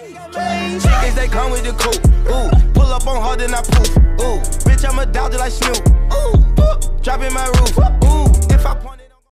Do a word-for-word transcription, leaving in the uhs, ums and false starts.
Chickens, they come with the coupe. Ooh, pull up on hard and I poof. Ooh, bitch, I'm a dodger like Snoop. Ooh, ooh, drop in my roof.